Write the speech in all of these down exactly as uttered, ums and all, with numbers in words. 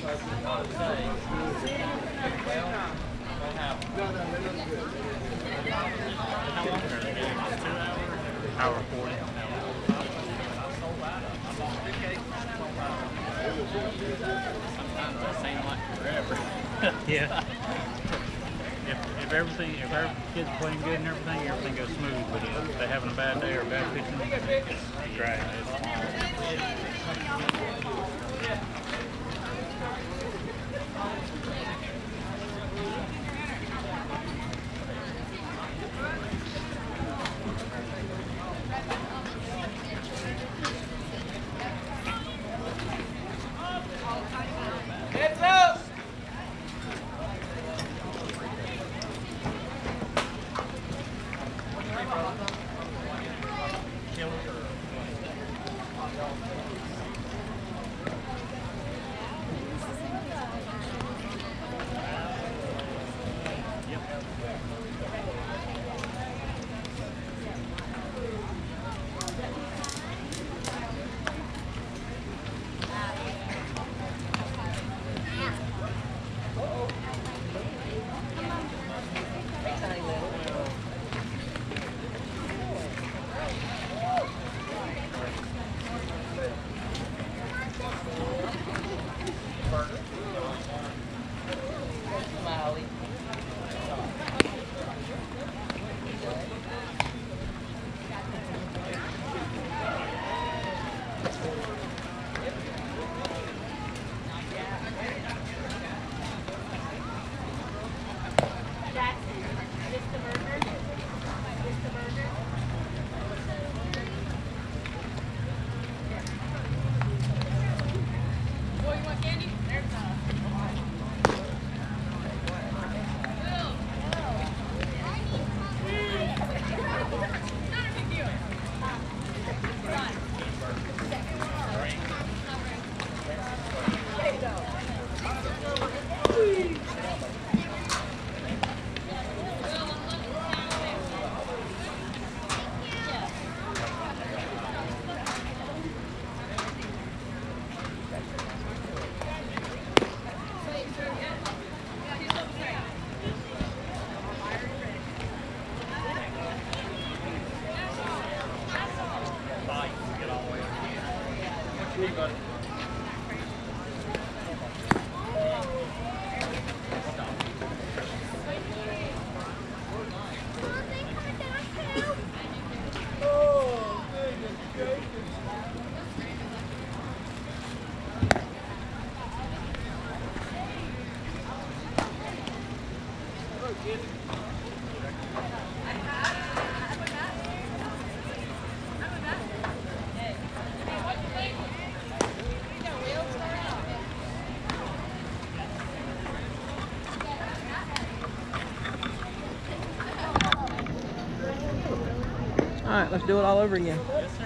Hour forty. Sometimes that seems like forever. Yeah. if, if everything, if our kids are playing good and everything, everything goes smooth. But if they're having a bad day or bad pitching, it's great. All right, let's do it all over again. Yes, sir.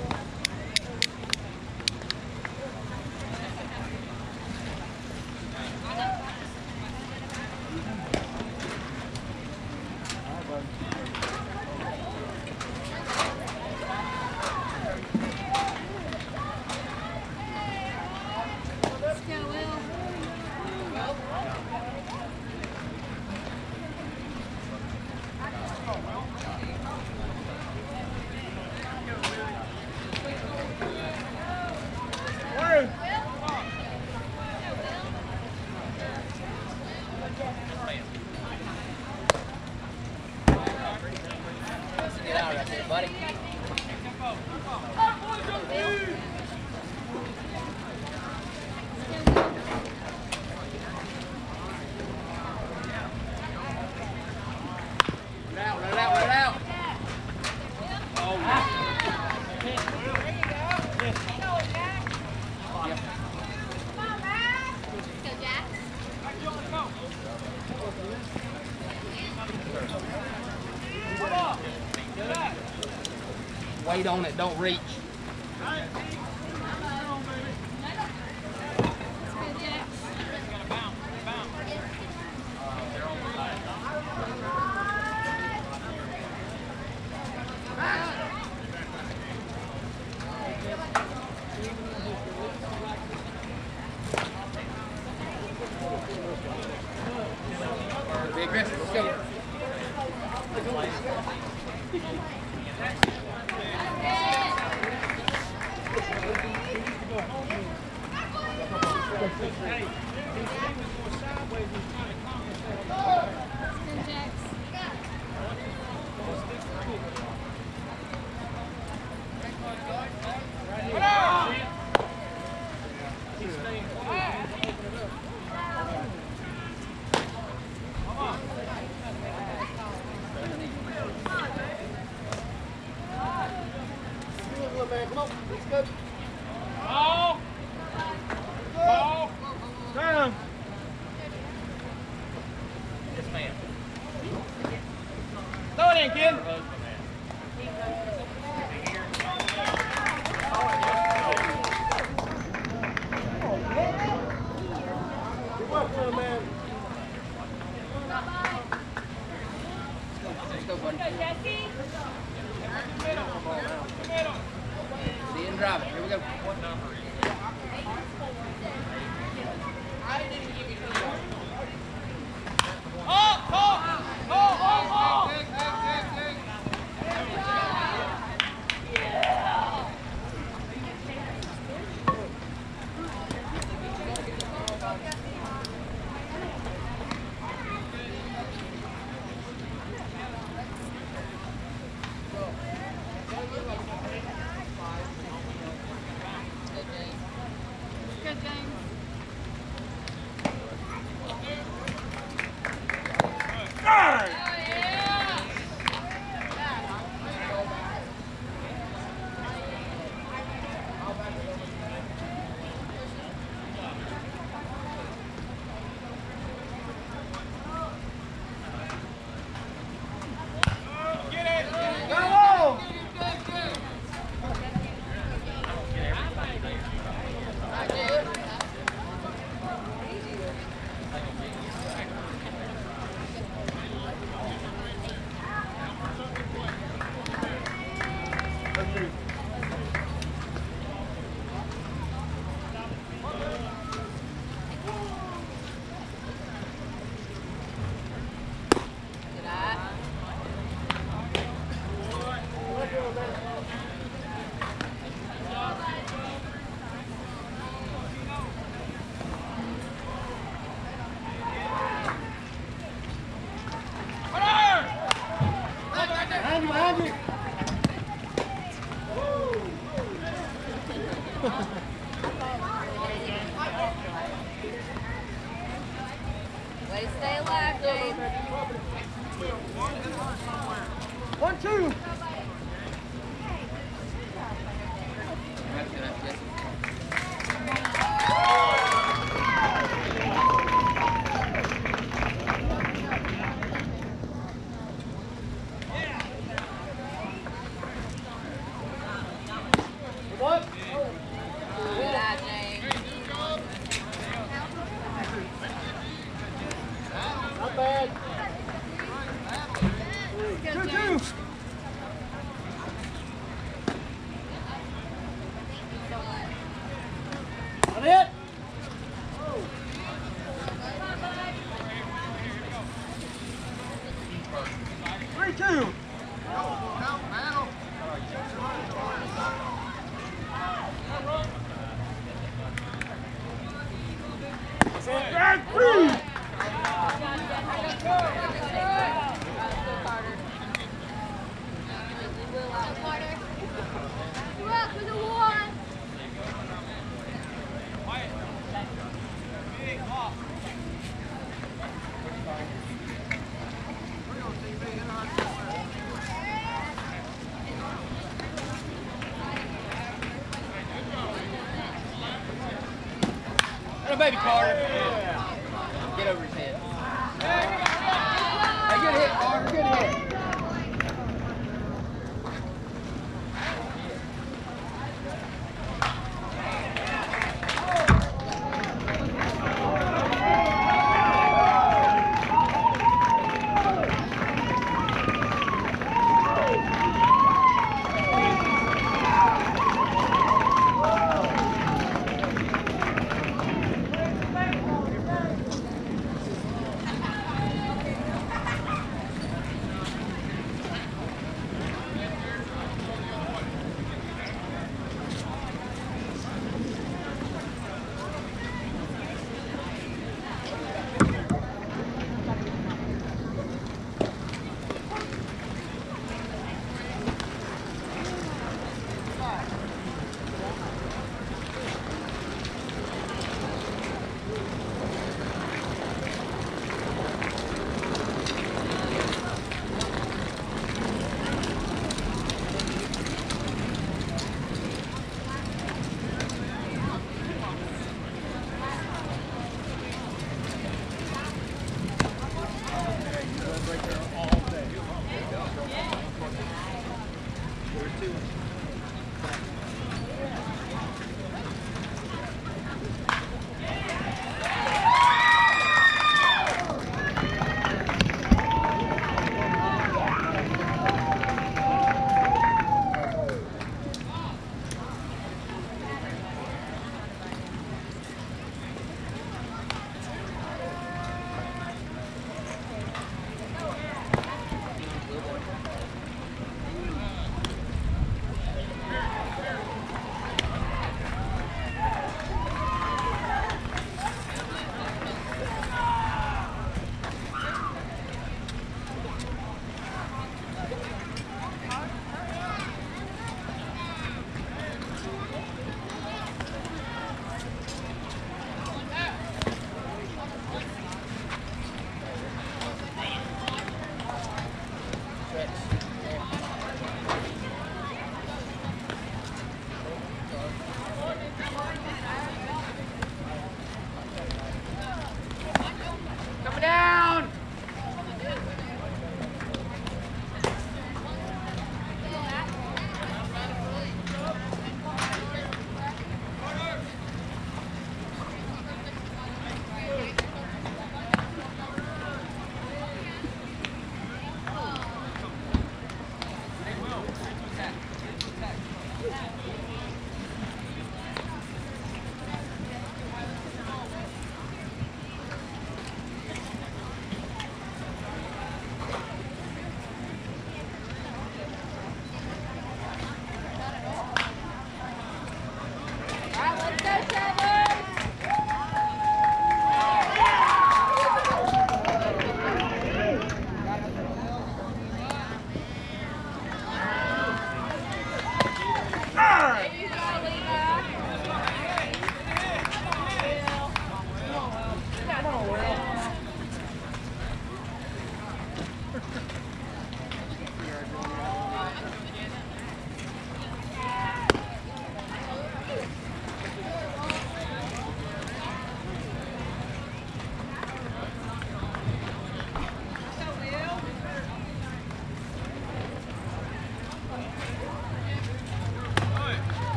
Weight on it, don't reach. Be aggressive. Let's go. Baby Carter. Get over his head. Hey, good hit, Carter. Good hit.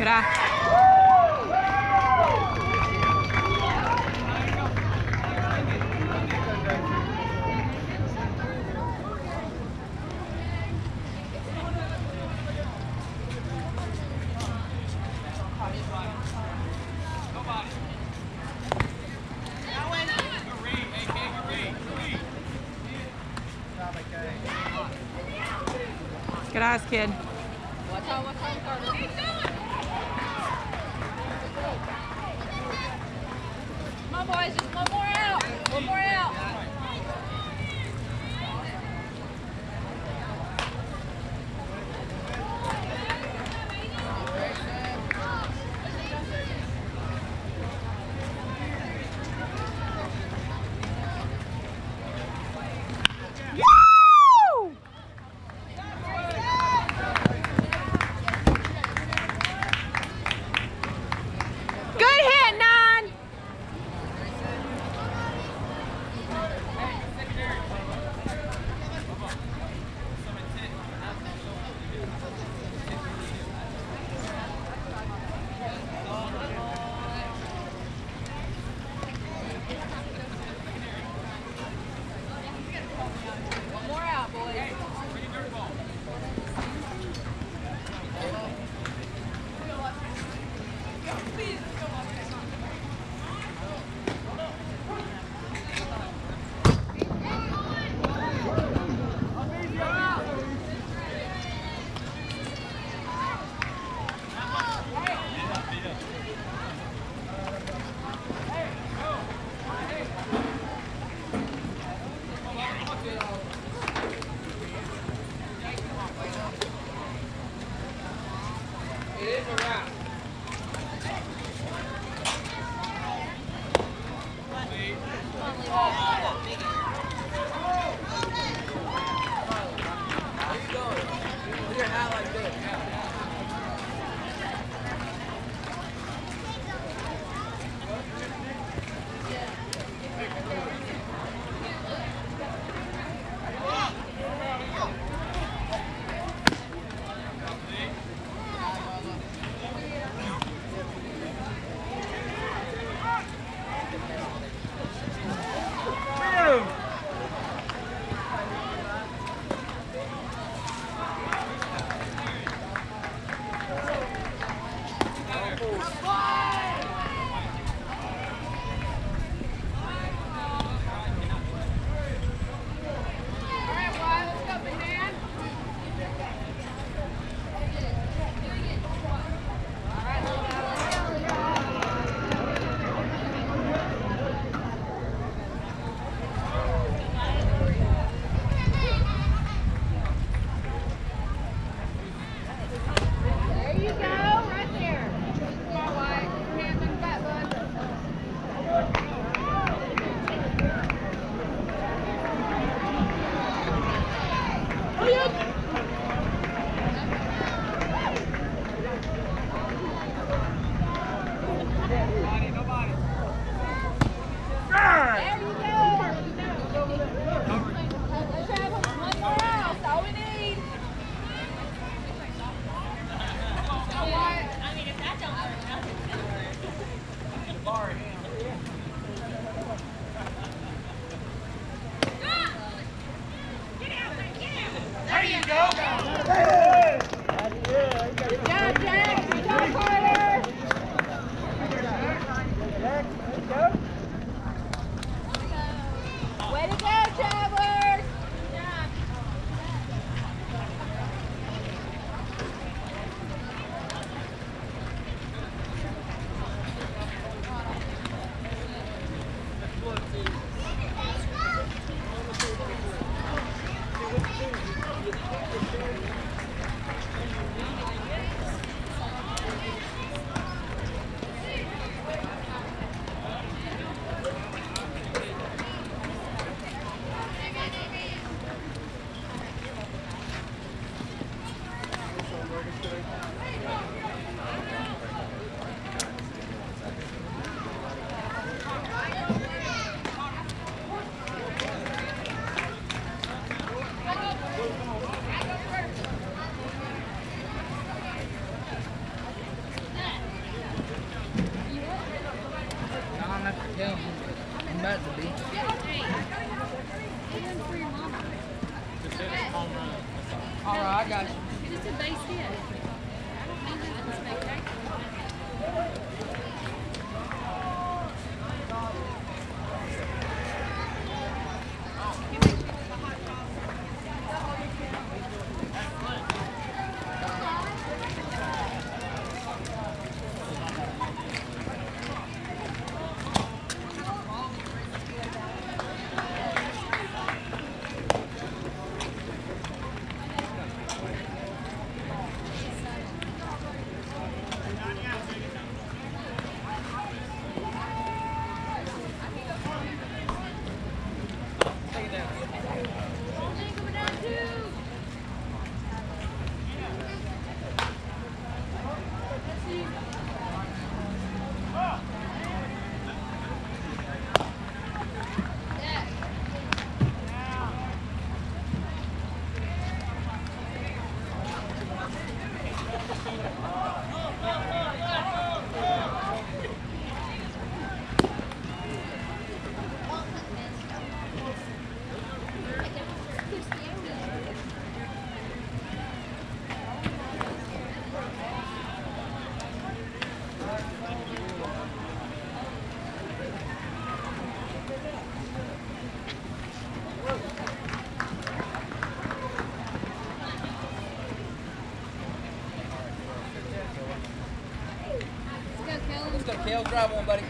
Good eye. Good eyes, kid. Watch out, watch out, Carter. Come on, boys, just one more out. One more out. I got you. It's a base hit. I don't think that's spectacular. Let's go, Kel. Drive one, buddy.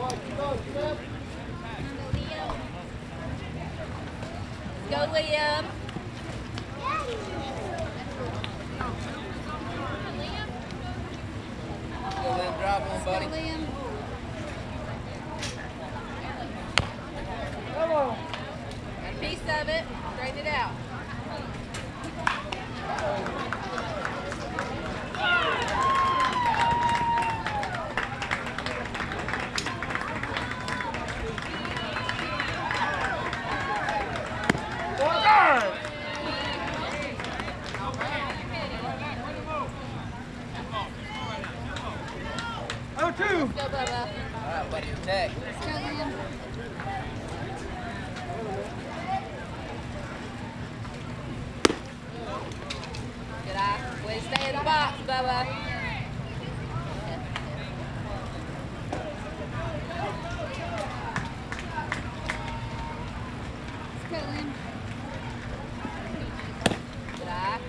Go, Liam. Go, Liam. Drive on, buddy. Go, Liam. Come on. Got a piece of it. Straighten it out. Oh, two. Go, Bubba. All right, buddy, attack. Let's go, Liam. Good eye. Way to stay in the box, Bubba. Let's go, Liam. Good eye.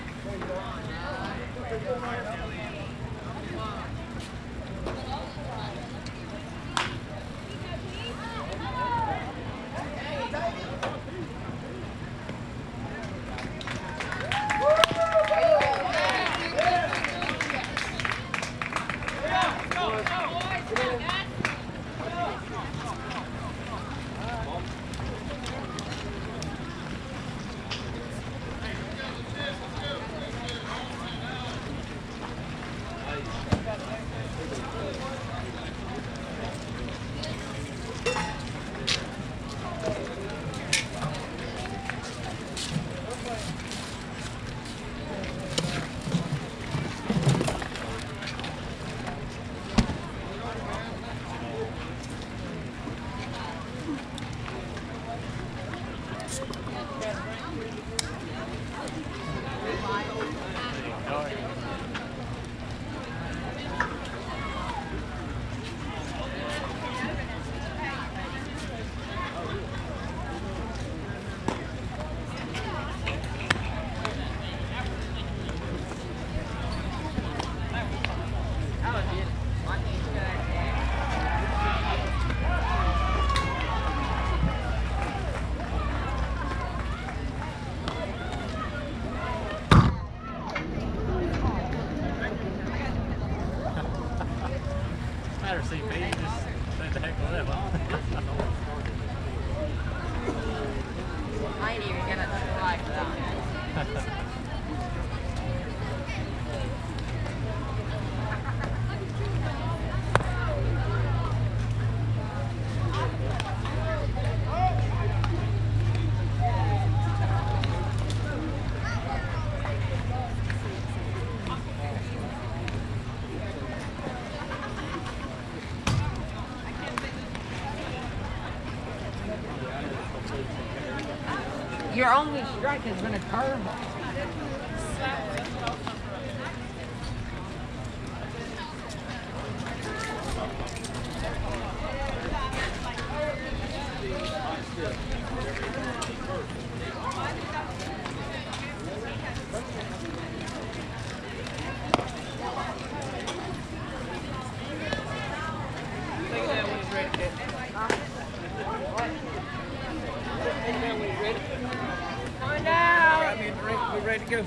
Matter, C P, you just said the heck with that one. I ain't even gonna try for that. Your only strike has been a curveball. We're ready to go.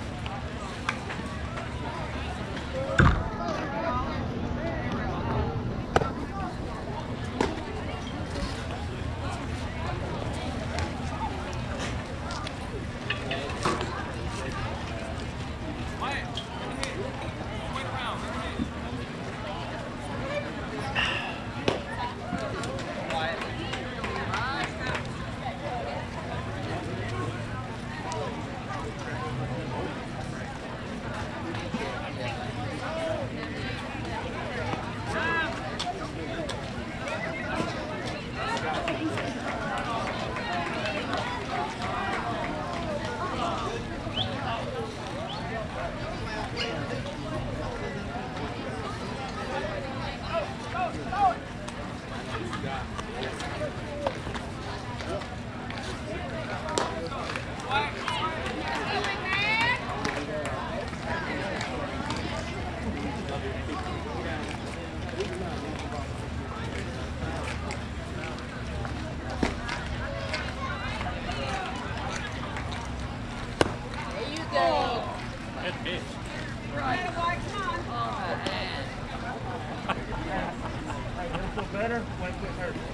feel better when it quit hurting.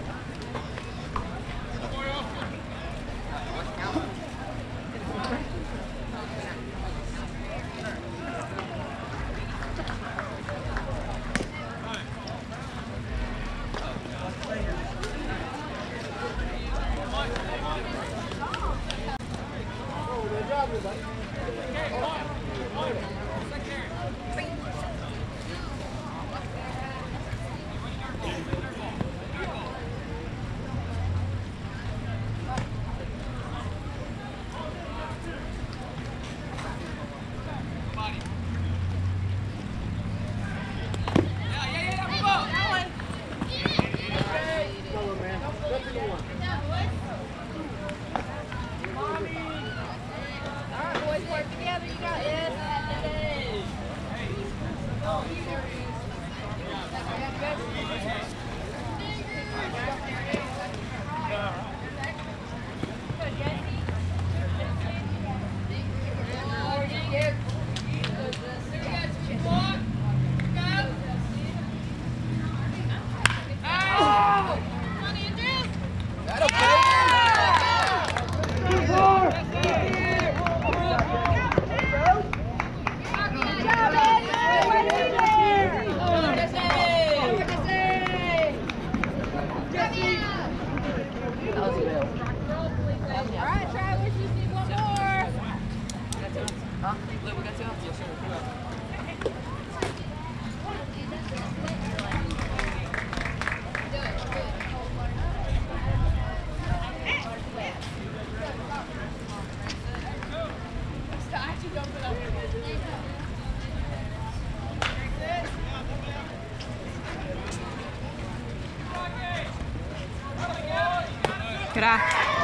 Good eye.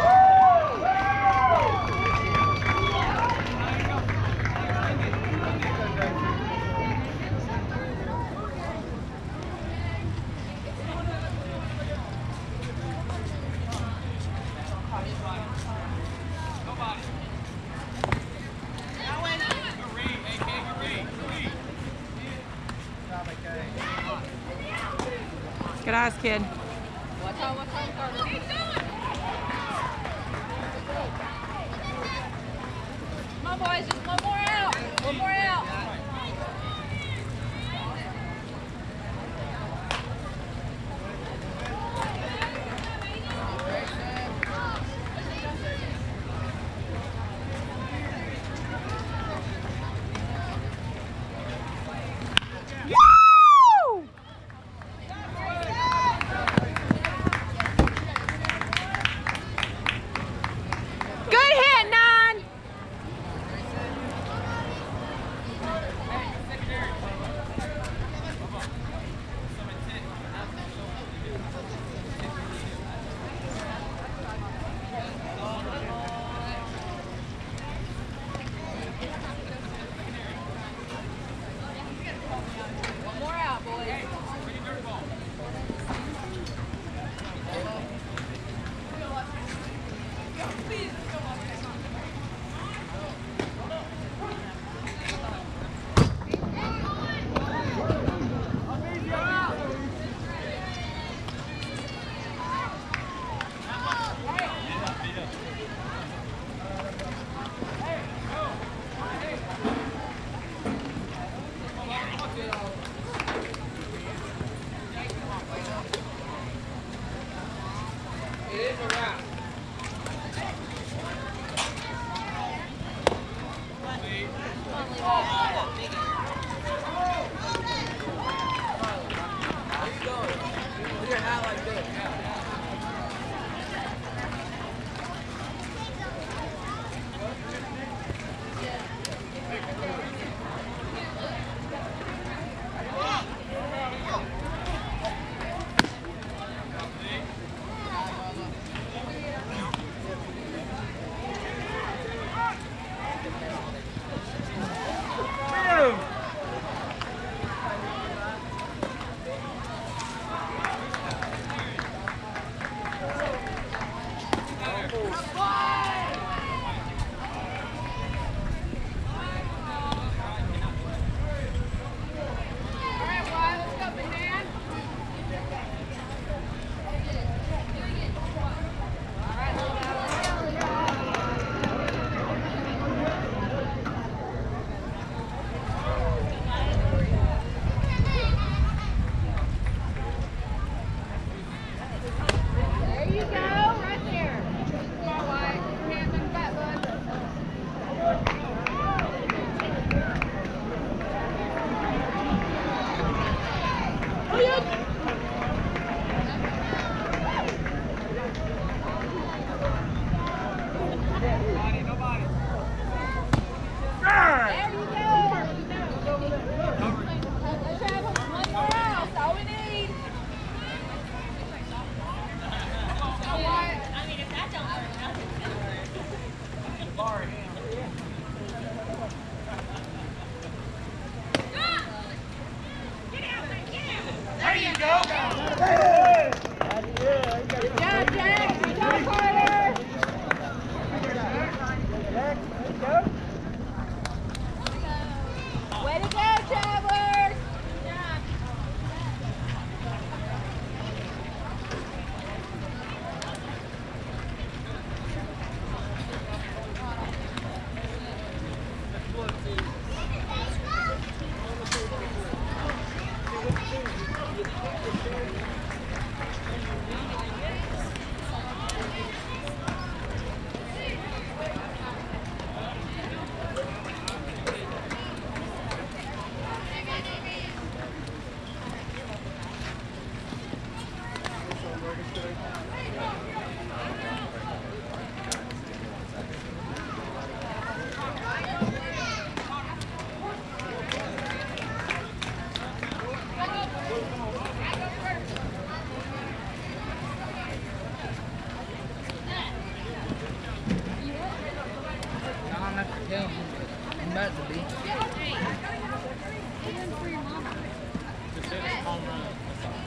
Good eyes, kid. Watch out, watch out, Carter. Come on, boys, just one more out. One more out.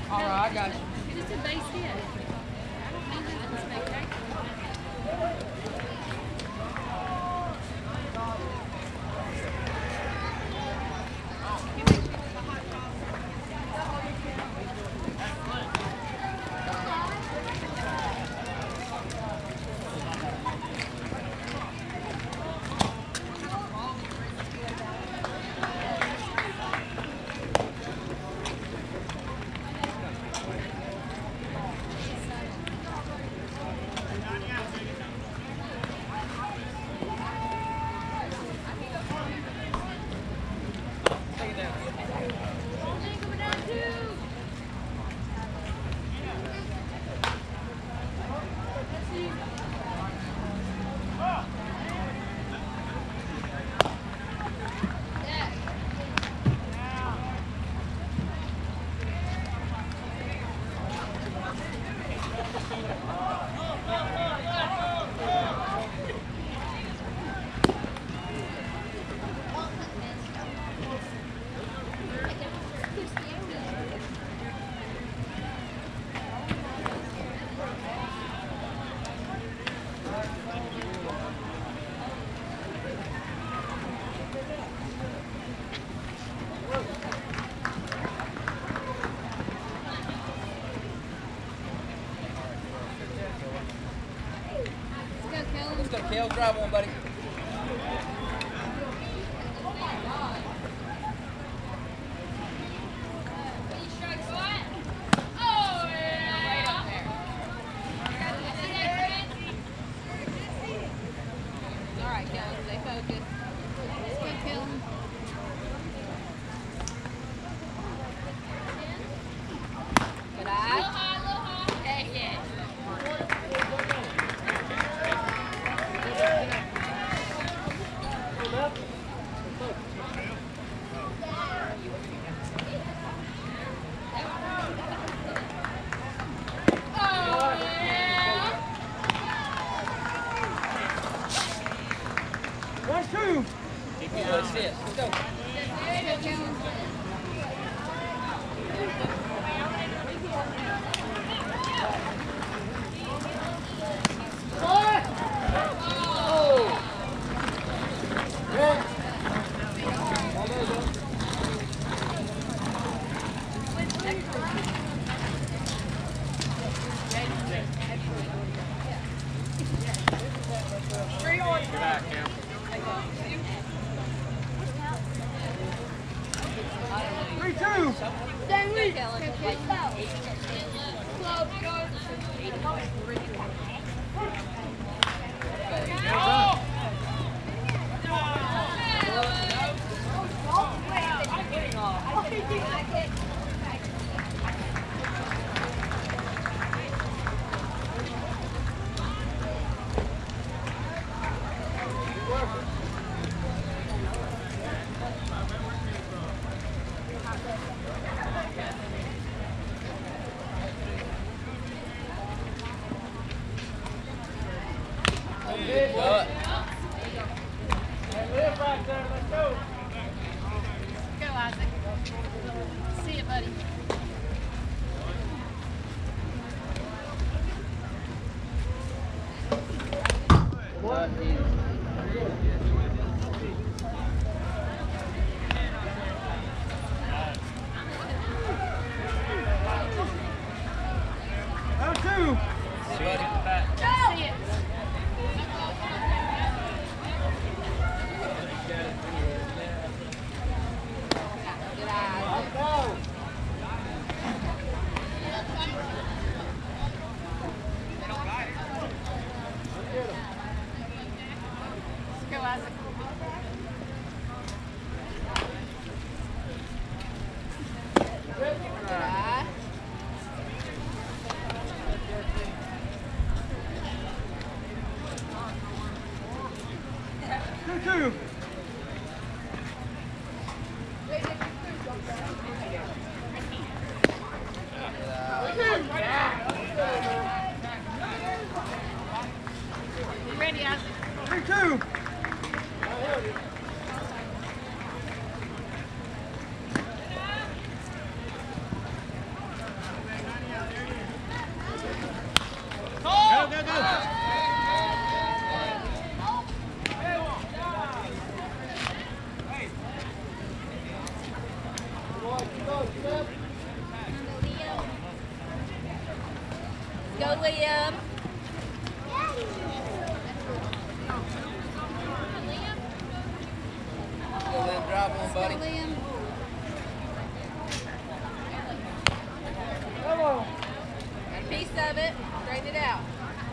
All right, I got you. Just a base hit. I don't mean nothing spectacular. Let's go, Kel. Drive one, buddy. Go, Liam. Go Liam, drop one, buddy. Go, Liam. Come on. Got a piece of it. Straighten it out.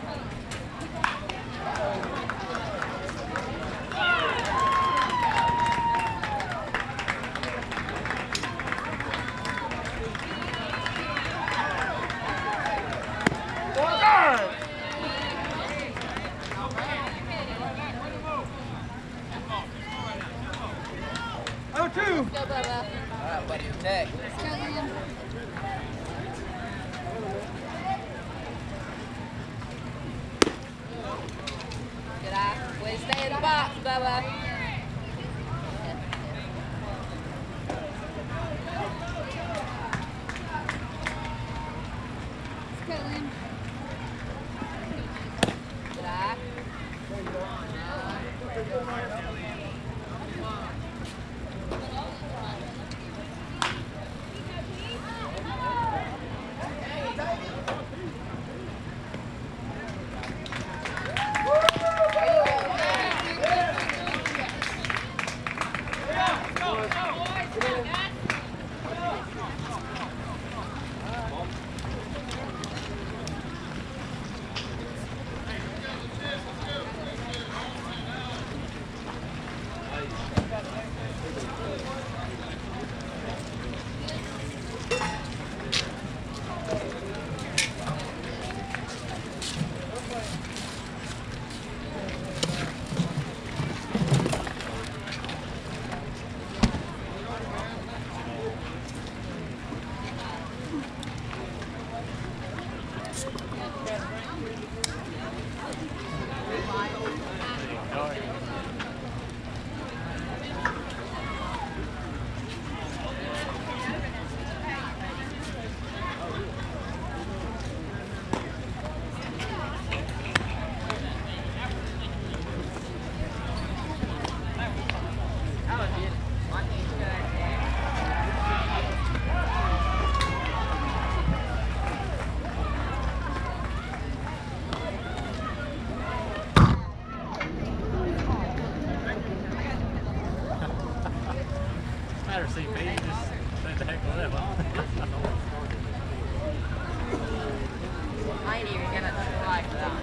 Oh, two. Go, Bubba. All right, buddy, attack. Go, Liam. Good eye. Way to stay in the box, Bubba. Go, Liam. Good eye. Matter, C P. You just said the heck with that one. I ain't even gonna try for that.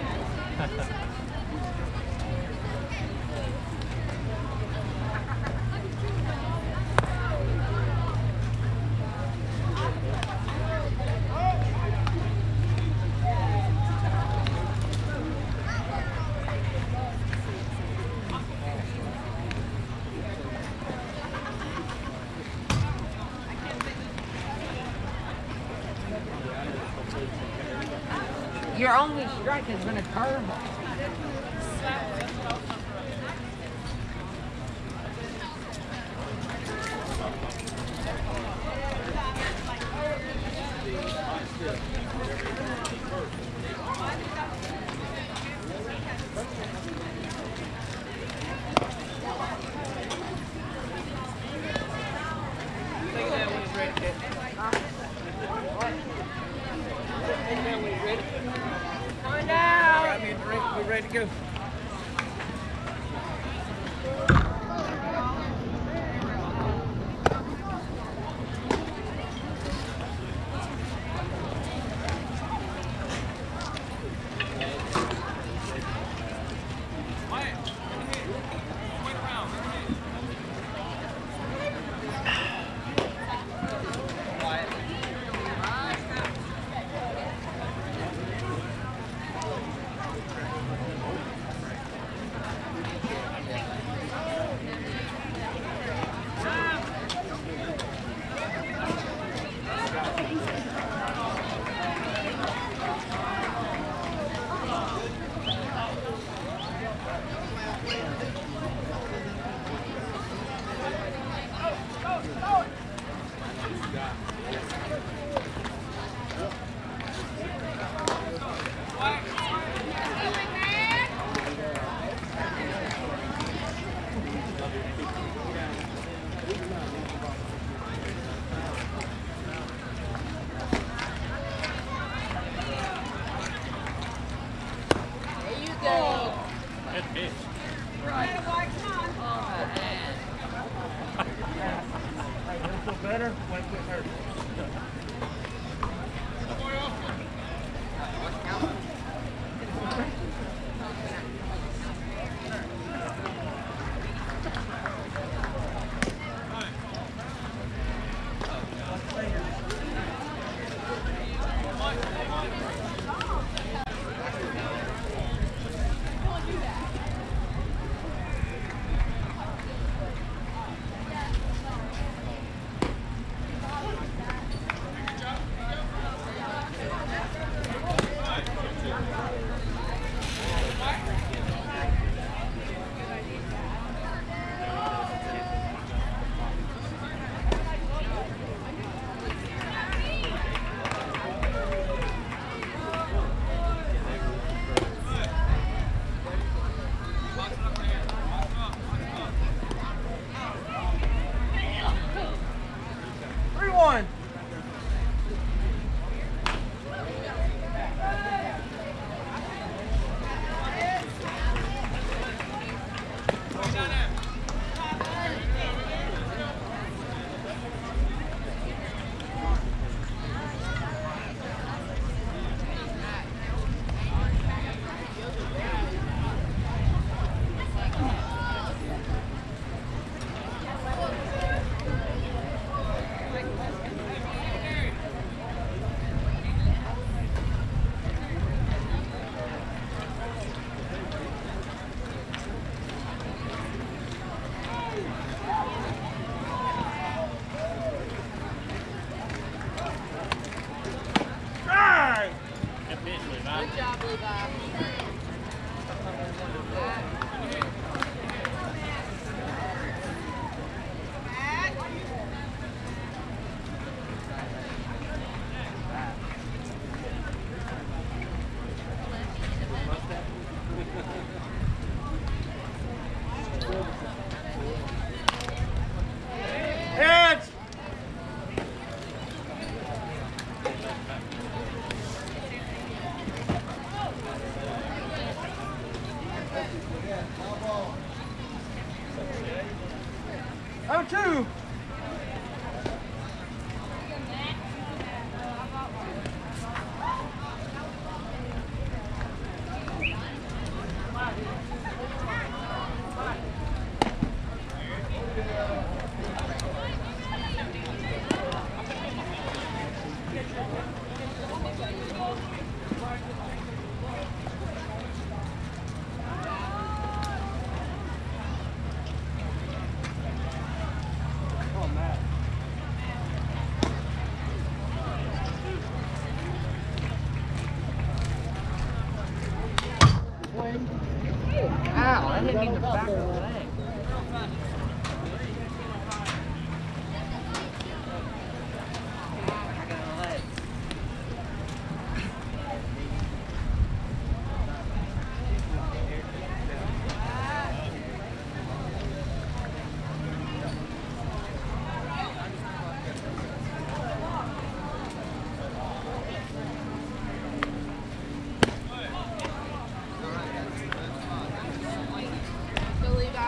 Your only strike has been a curveball. Ready to go. Good job, Levi. Heads! Oh, two. Ow, that hit me in the back of the leg. I got a leg. Go, Levi.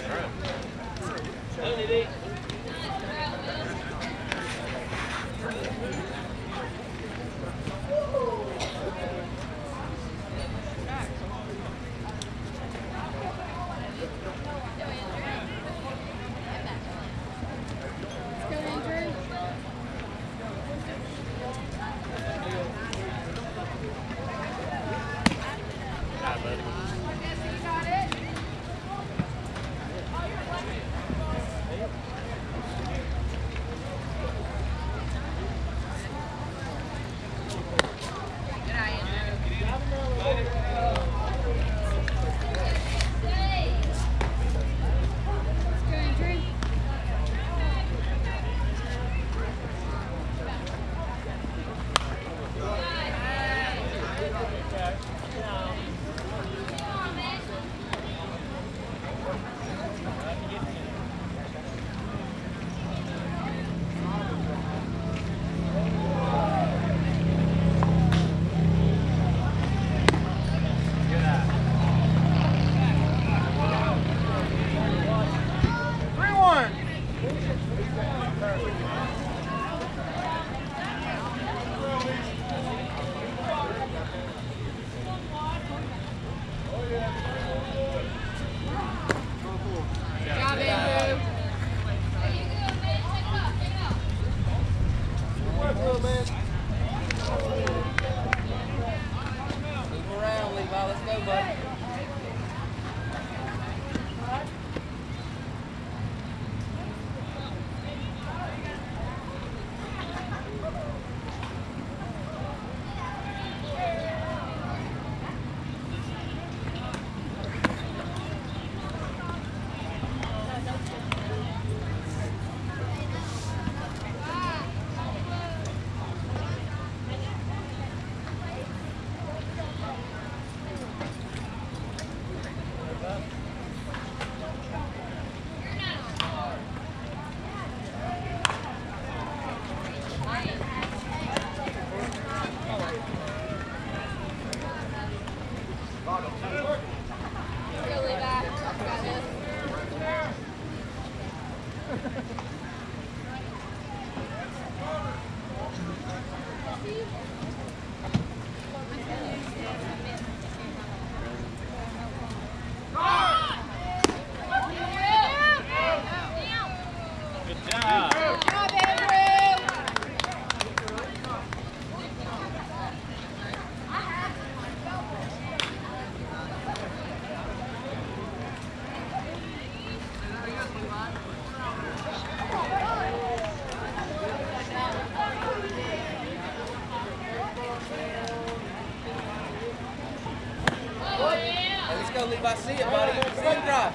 I see it, buddy. See it drive.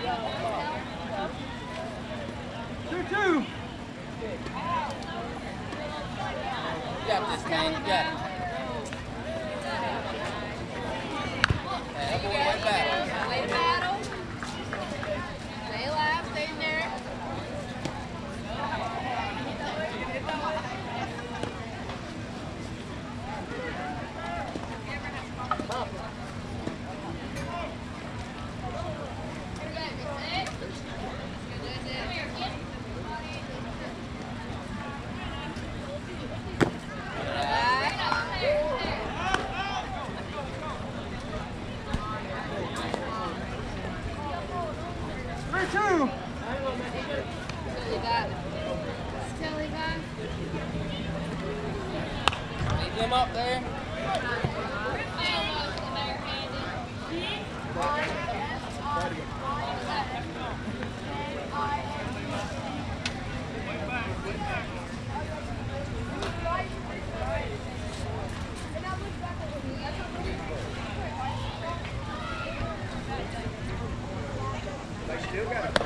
two two. You got this, man. You got it. Hey, that boy went back. Way to battle. Stay alive. Stay in there. Him up there. They still got it.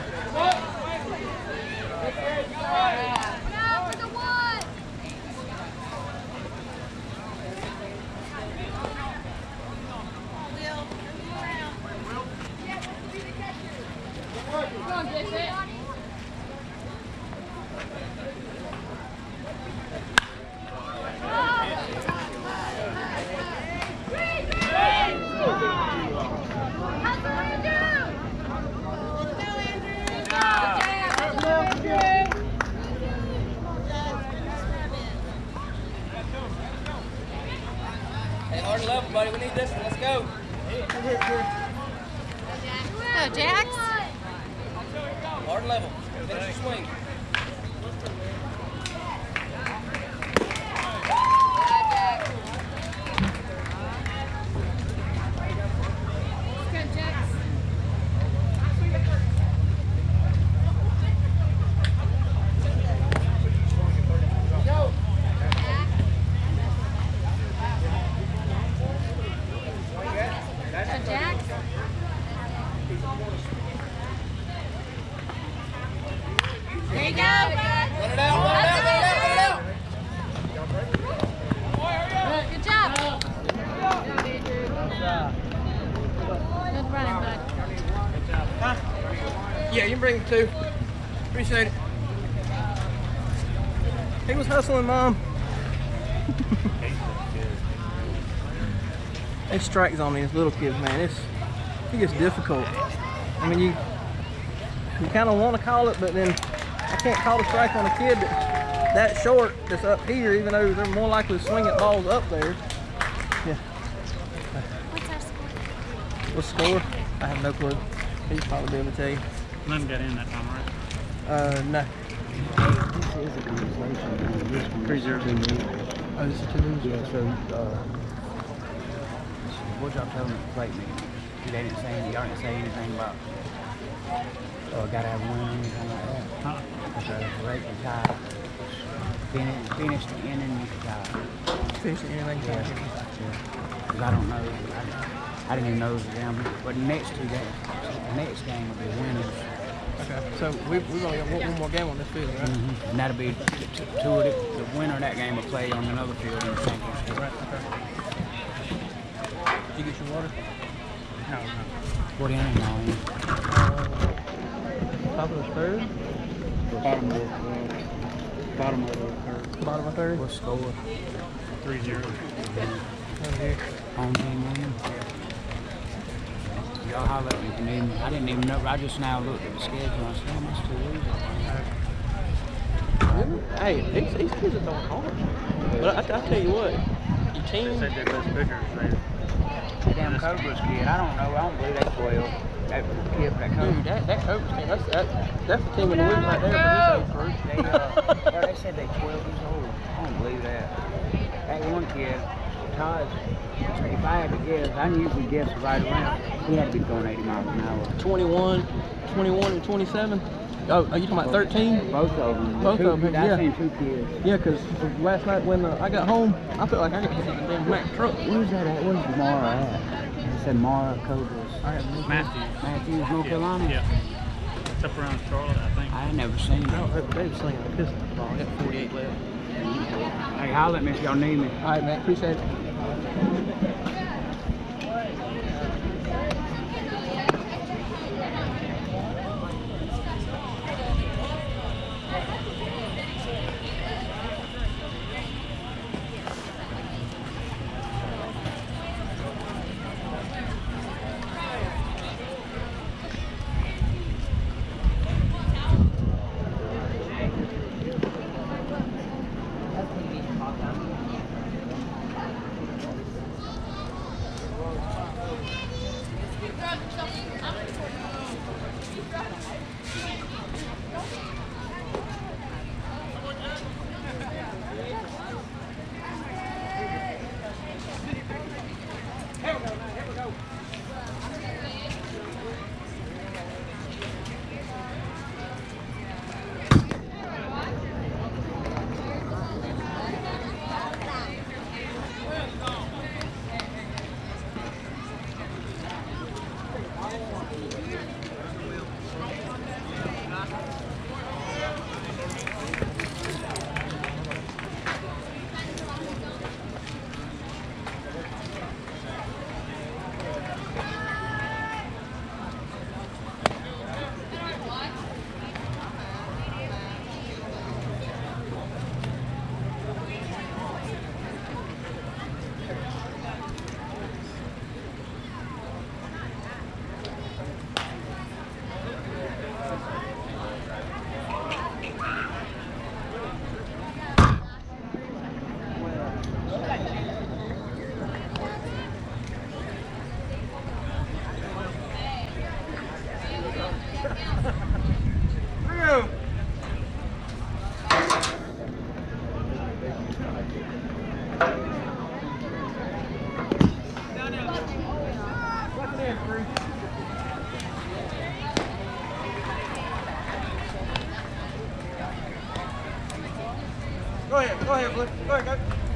on, buddy. We need this one. Let's go. Go, Jax. Hard level. Finish your swing. There you go. Run it out, run it out, run it out, run it out. Good job. Good running, bud. Huh? Yeah, you can bring two. Appreciate it. He was hustling, Mom. They strike on these little kids, man. It's it gets difficult. I mean, you you kind of want to call it, but then I can't call a strike on a kid that, that short that's up here, even though they're more likely to swing at balls up there. Yeah. What's our score? What's the score? I have no clue. He's probably be able to tell you. None got in that time, right? Uh, no. This is a conversation. This one Three zero. Oh, this is two losers. Yeah, so, uh, what y'all telling them to play me? They didn't say anything, y'all didn't say anything about, uh, gotta have a win or anything like that. Huh? Okay, break the tie. Finish, finish the inning, you can tie. Finish the inning, Yeah. Because I don't know, I, I didn't even know it was down. But the next two games, the next game will be winners. Okay, so we've, we've only got one, one more game on this field, right? Mm-hmm. And that'll be t two of the, the winner of that game will play on another field in the championship. Right, okay. Did you get your water? No, no. What inning now? Uh, top of the third? Bottom of the uh, bottom of the third. Bottom of third? What score? Three zero. Over here. Home team winning? Y'all holler at me if you need me. I didn't even know. I just now looked at the schedule and I said, "Damn, that's too easy." Hey, these, these kids are throwing hard. But I, I tell you what, your They team. said their best pitchers there. That damn Cobra's kid, I don't know. I don't believe that's twelve. That kid for that Cobra. Dude, that, that Cobras team, that's, that, that's the team of the week right there for this age group. They, uh, yeah, they said they twelve years old. I don't believe that. That one kid, Todd, if I had to guess, I usually guess right around. He had to be going eighty miles an hour. twenty-one, twenty-one and twenty-seven. Oh, are you talking about thirteen? Both of them. Both two, of them, I yeah. seen two kids. Yeah, because last night when uh, I got home, I felt like I got hit by a damn Mack truck. Where's that at? Where's Mara at? It said Mara Cobras. I have no Matthews. Matthews, North Yeah. Carolina? Yeah. It's up around Charlotte, I think. I ain't never seen I it. don't know, they were slinging a pistol ball. I got forty-eight left. Hey, holler at me if y'all need me. All right, man. Appreciate it. Go ahead, go ahead, Blue. Go ahead, go.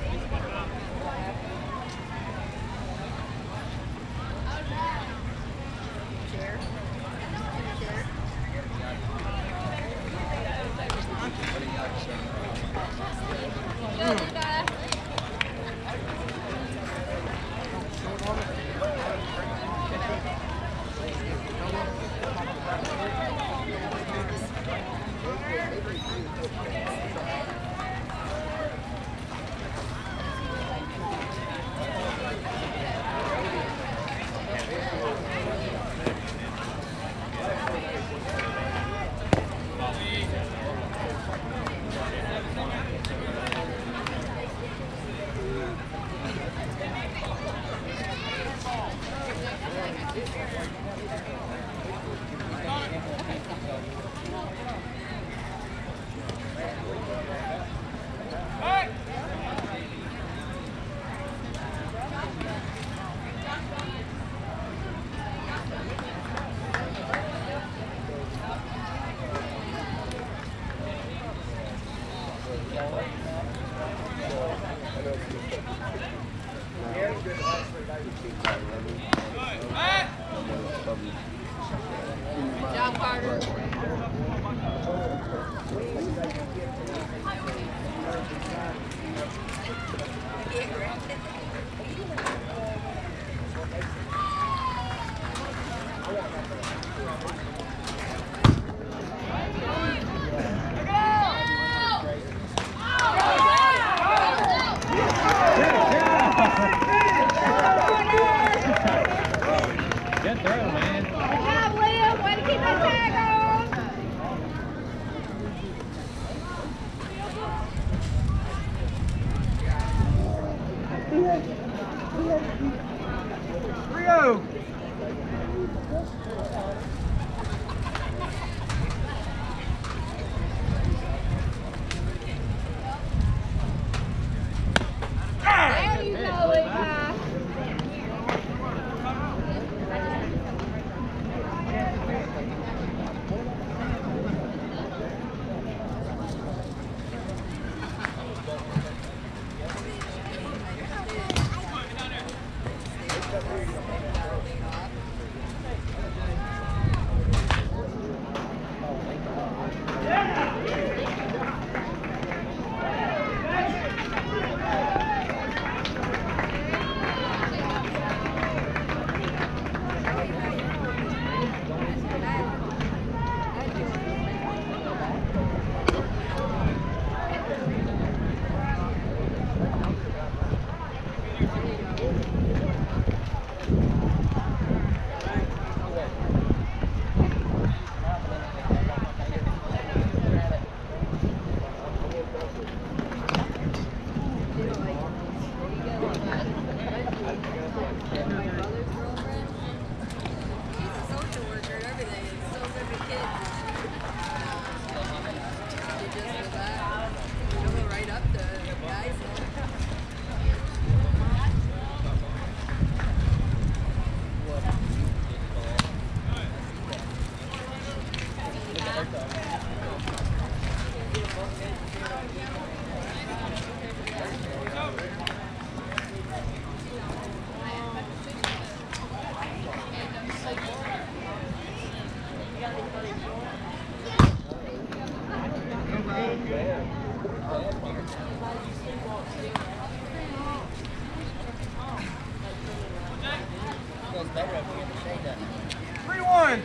three one.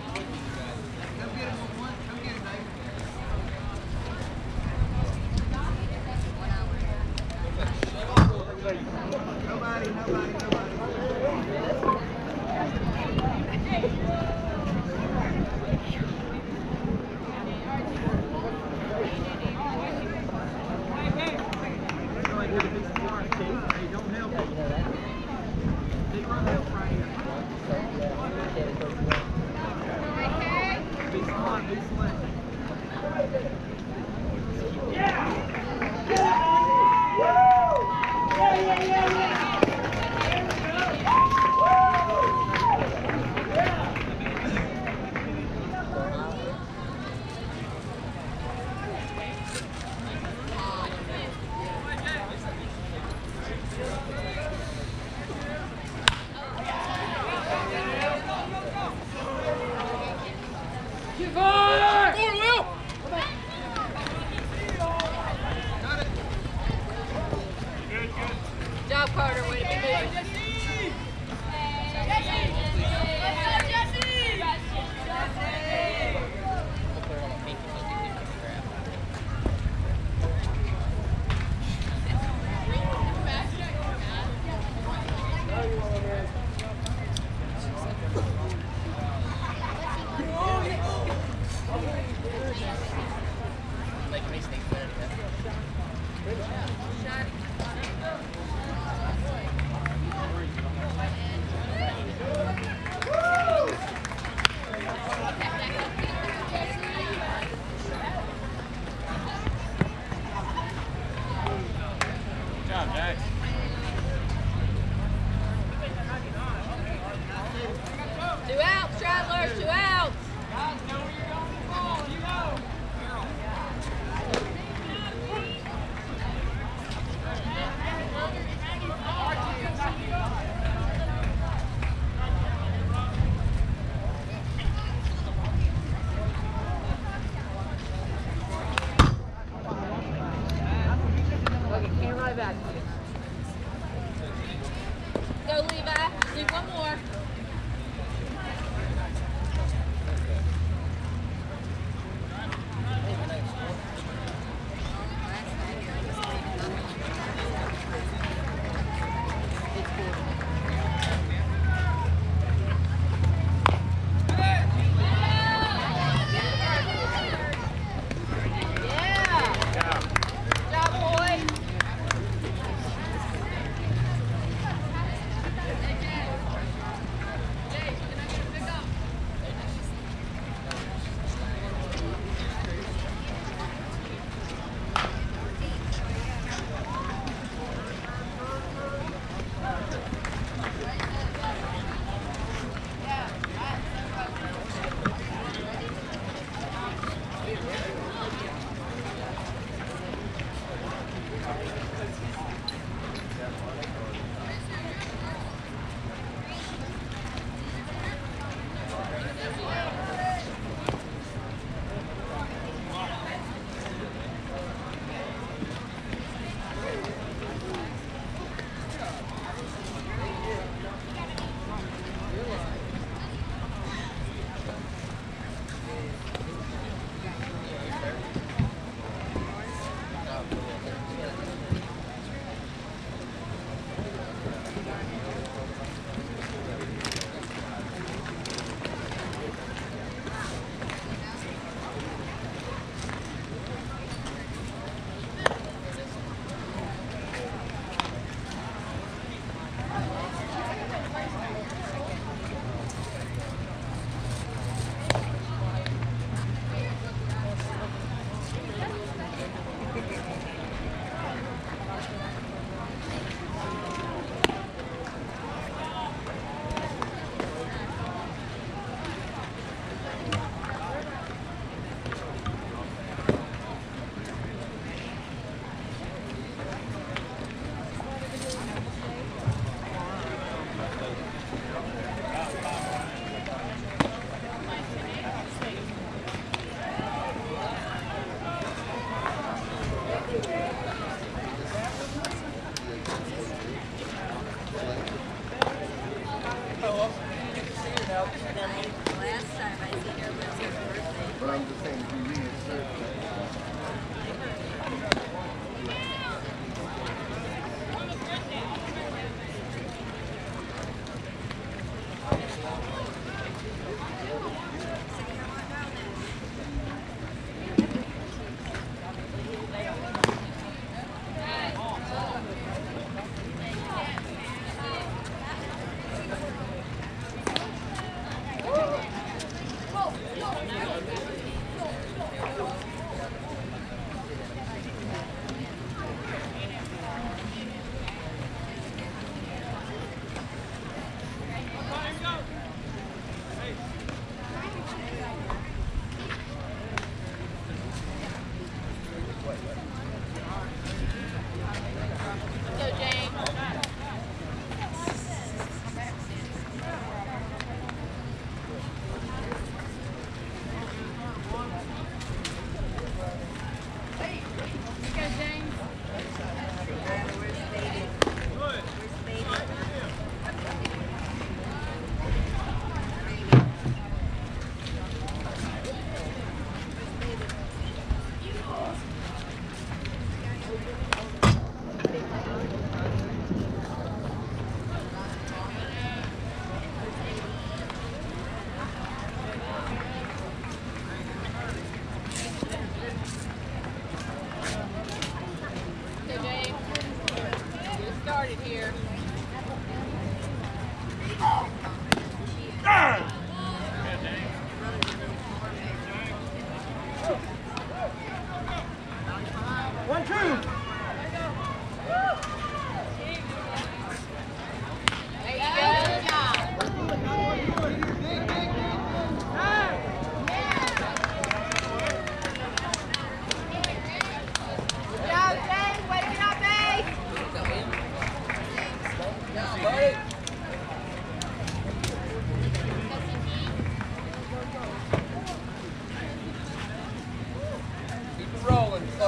Nobody, nobody, nobody. Good job, Carter. Way to be moving. Two outs, Travelers, two outs. Go, Levi. Leave one more.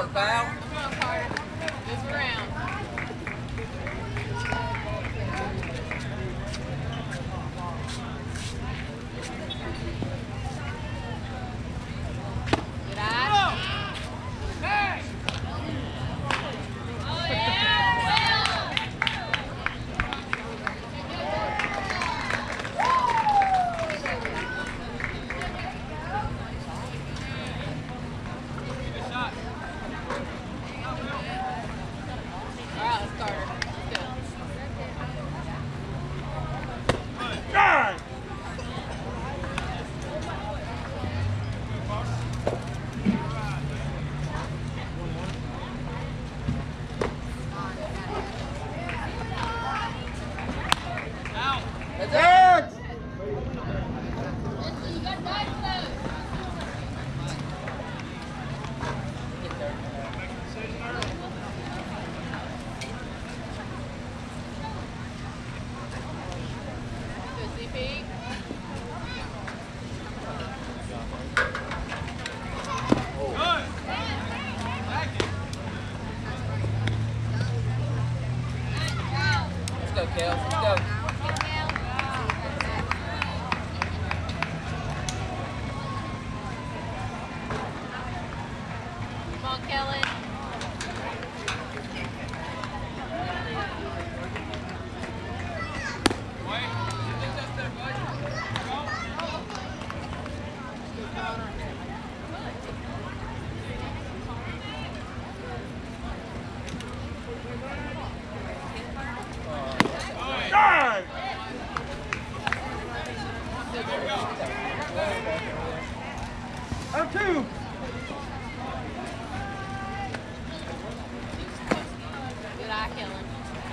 Carter, pal. Come on, Carter. Move around. Good eye. Hey! Oh, yeah! All right, let's Carter. Let's go. That's it! You got dice though. Good C P. Let's go, Kel. Let's go. Come on, Kellan. Oh, two. Good eye, Kellan.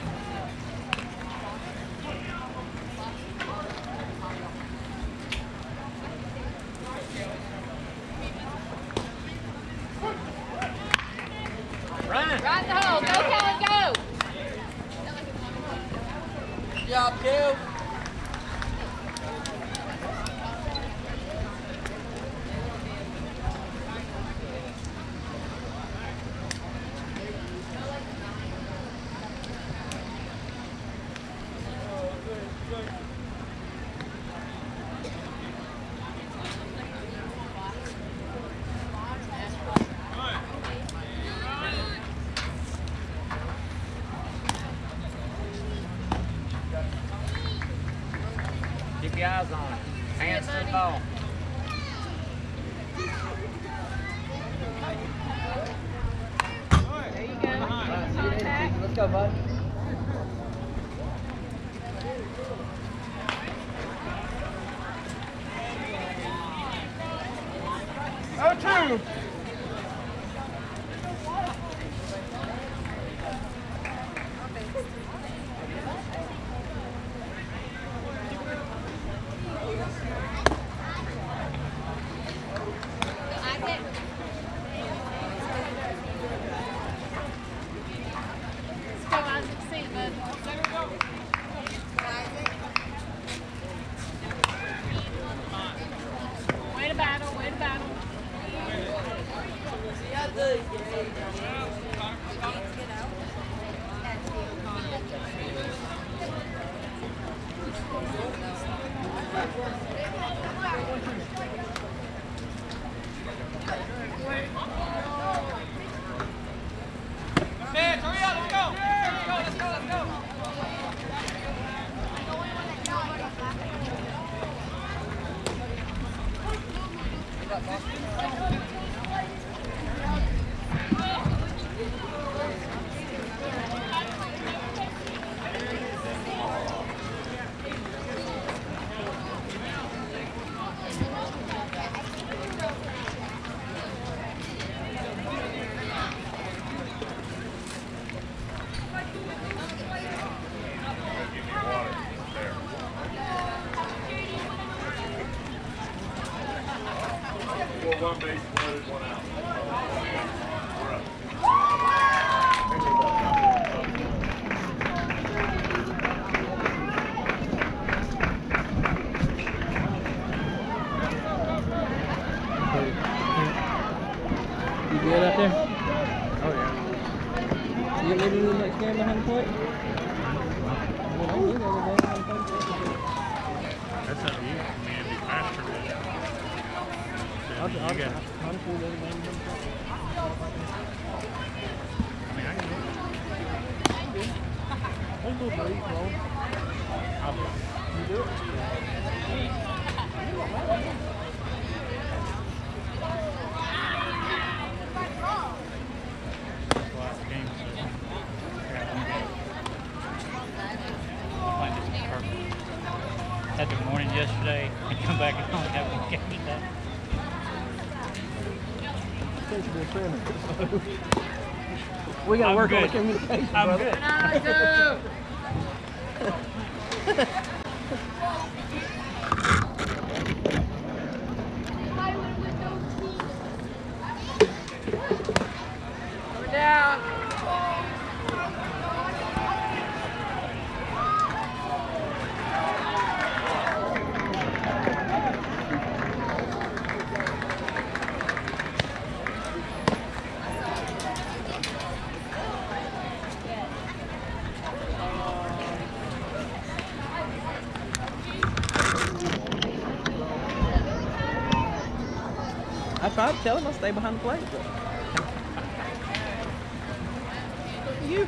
Run! Right in the hole. Go, Kellan, go. Good job, Kel. Keep your eyes on it. Hands to the ball. There you go. Contact. Let's go, bud. Oh, two. Isaac. Let's go, Isaac. See it, bud. Way to battle, way to battle. Man, hurry up, let's go. Let's go, let's go, let's go. One base loaded, one out. You good out there? You get maybe like stand behind the plate? Well, I do that every day behind the plate. That's up to you. I mean, it'd be faster. But, I'll, you I'll, got, I'll just do that every day behind the plate. I mean, I can do it. Let's do it for each roll. I'll do it. You do it? That's why the game is so got one game. I'm playing this perfect. Had the morning yesterday and come back and only have one game today. Sensible training. We gotta I'm work good. on the communication. I'm brother. good. I do. Coming down. I tried to tell him I'll stay behind the plate. You.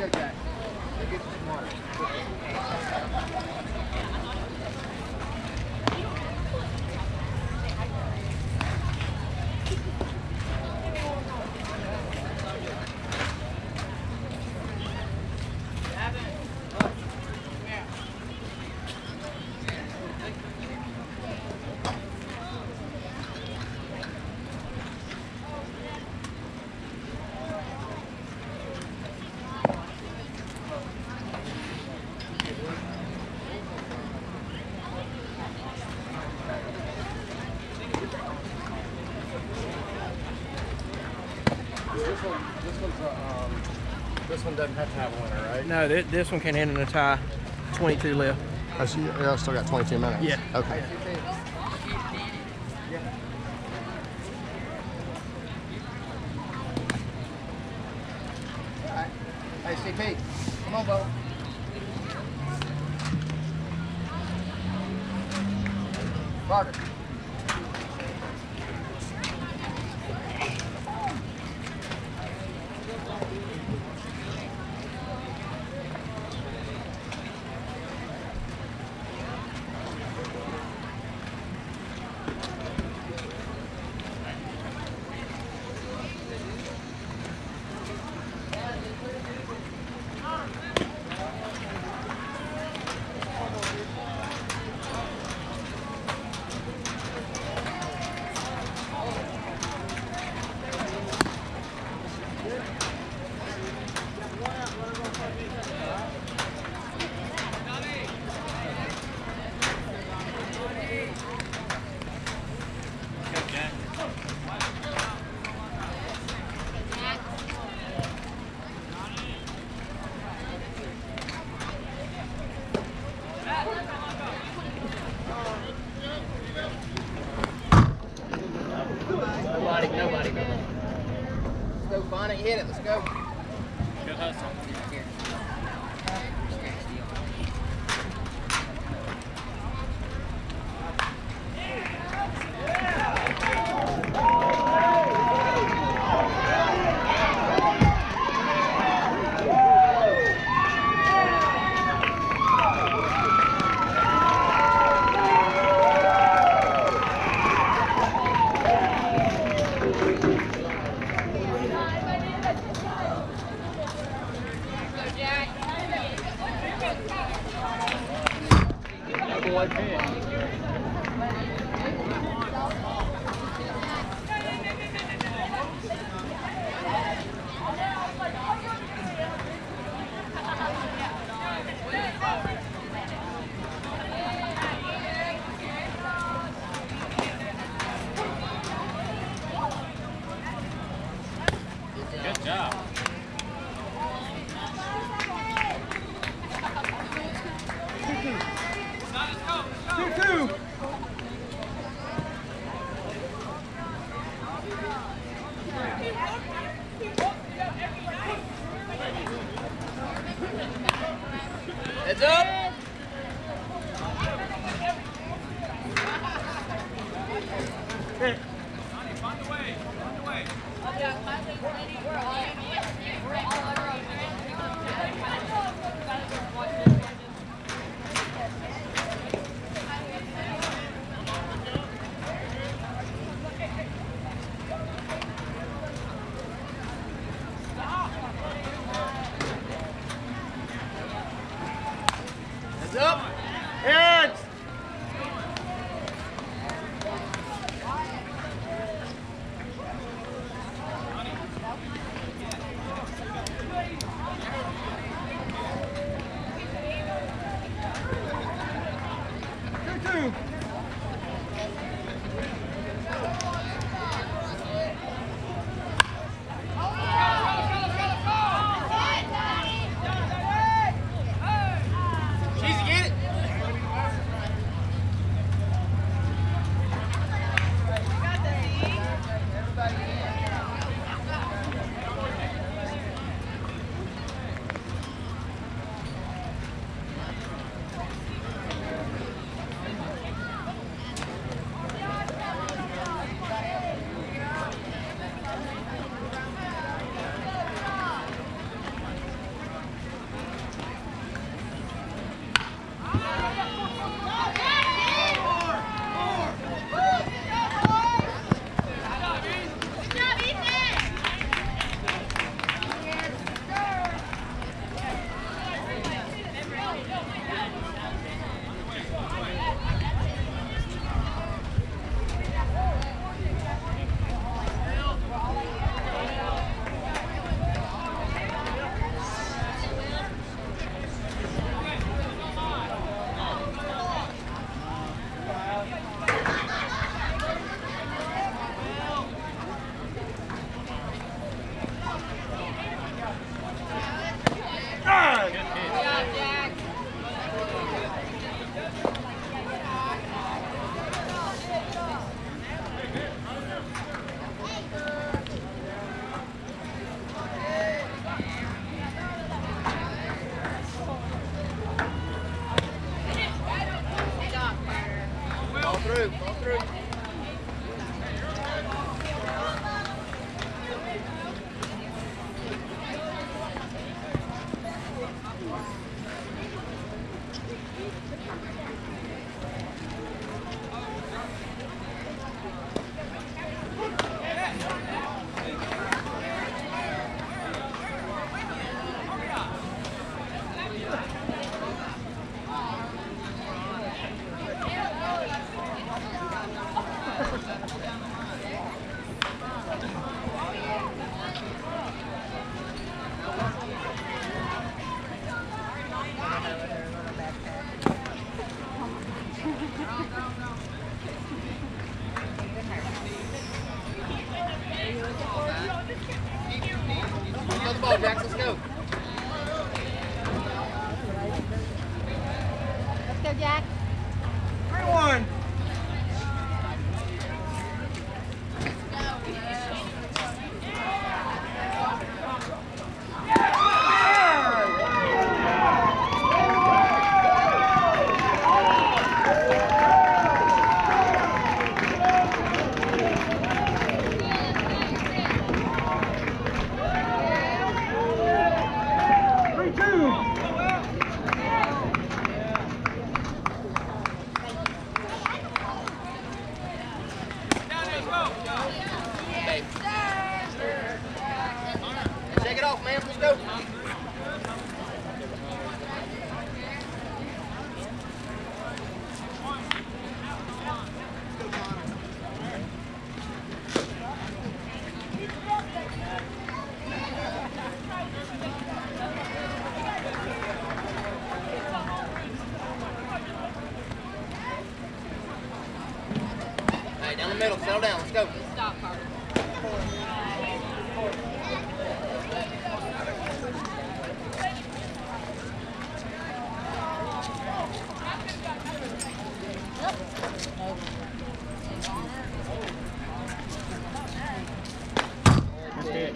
go, Jack. They get you smarter. This one doesn't have to have a winner, right? No, th this one can end in a tie. twenty-two left. Oh, so you you still got twenty-two minutes? Yeah. Okay. Hey, C P, come on, Bo. Barker. Nobody, nobody, nobody. Let's go, Bonnie, hit it, let's go. Good hustle. Good job. Two, two. Heads up. Hey. Find the way. Find the way. Heads up. Heads. Two, two. Cheesy, get it. let's go. Let's go, Jack. three one. Shake it off, man. Let's go. Hey, down the middle. Settle down. Let's go. Stop, Carter. That's it.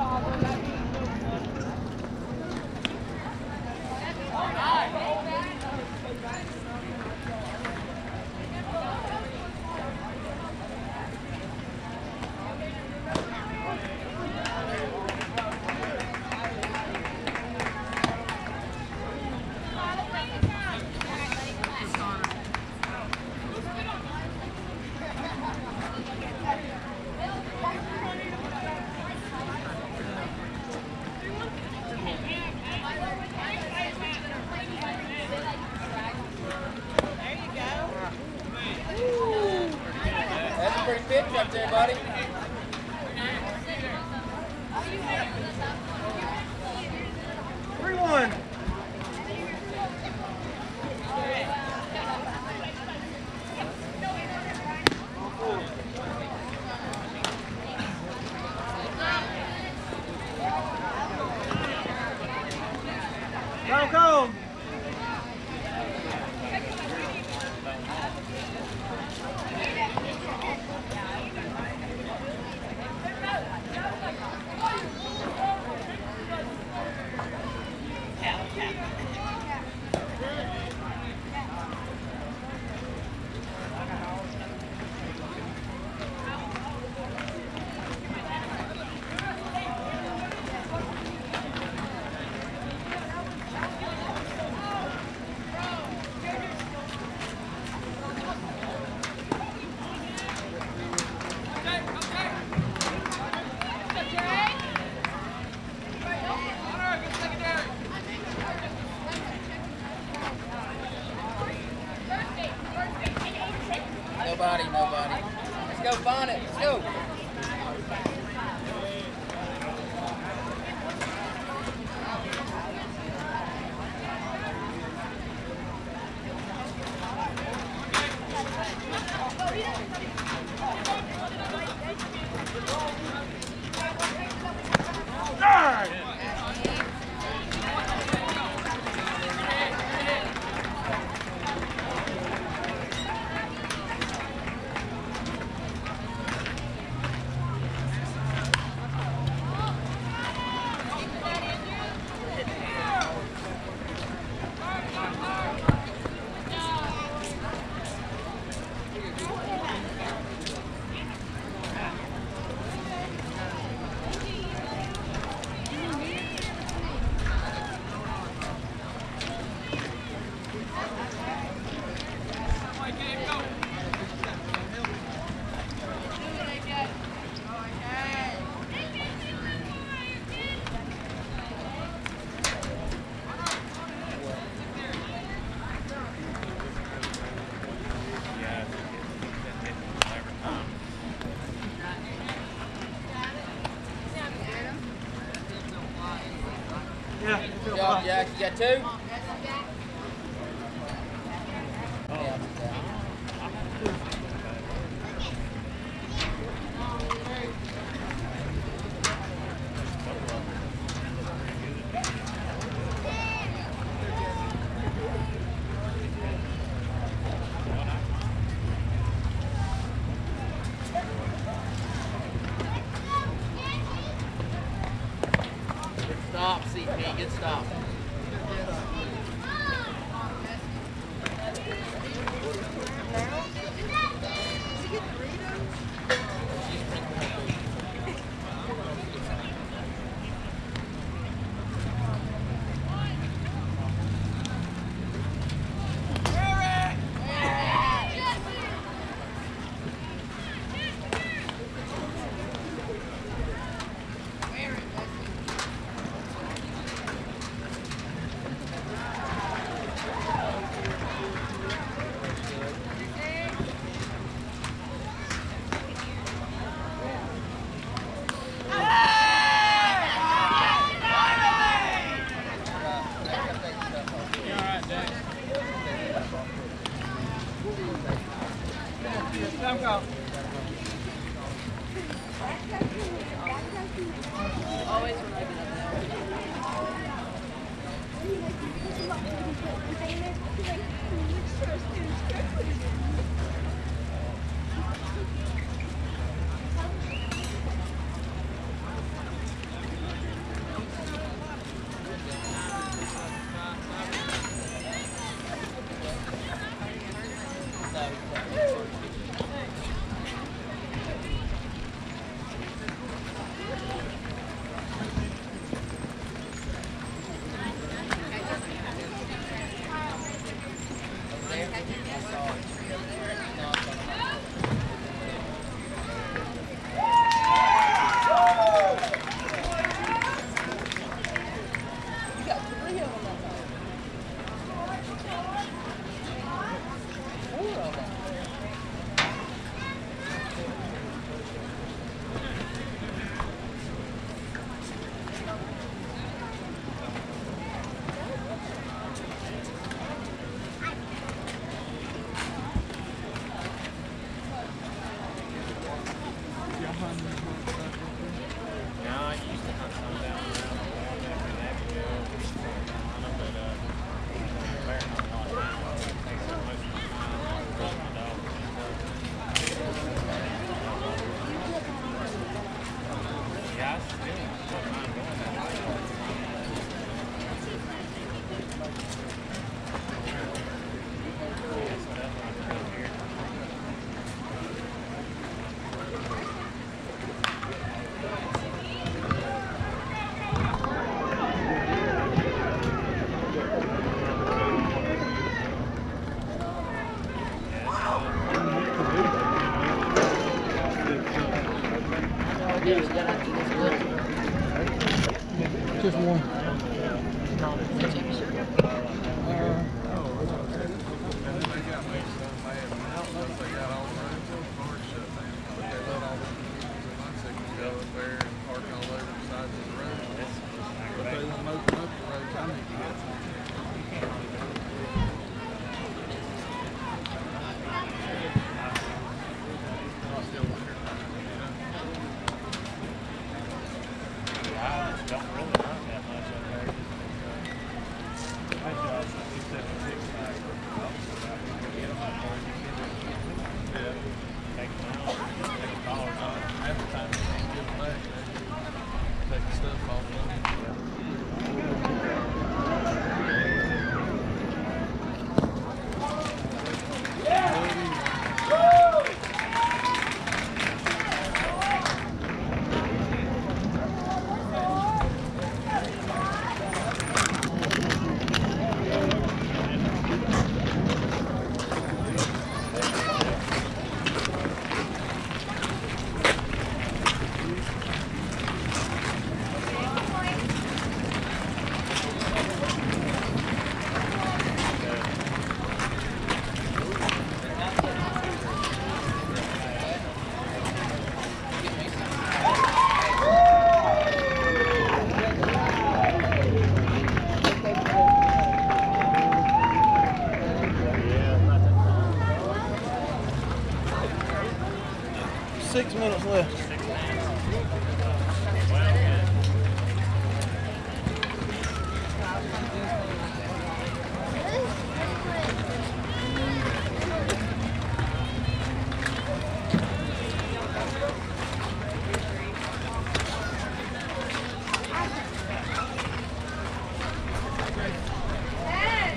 That's a pretty pitch up there, buddy. three one. Go, go. Nobody, nobody. Let's go find it. Let's go. Yeah. Good job, Jax. You got two? Okay, good stop. Always remember that. Just one. Six minutes left.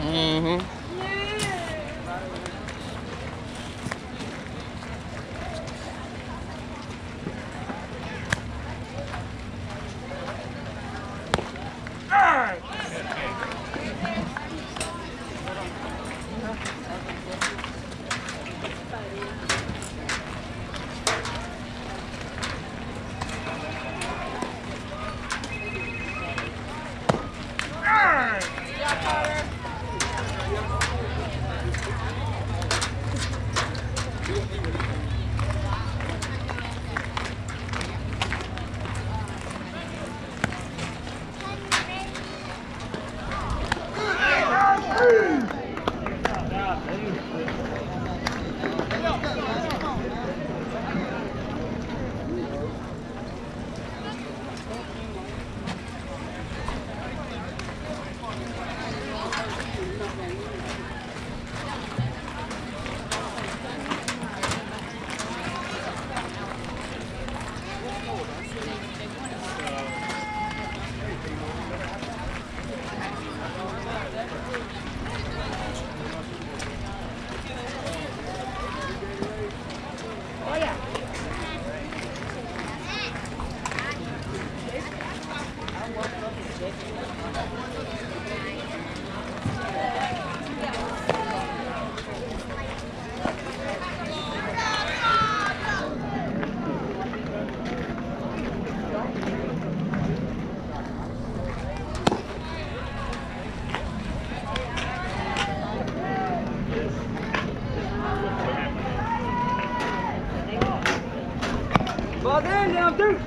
Mm-hmm. Ball down, down, two.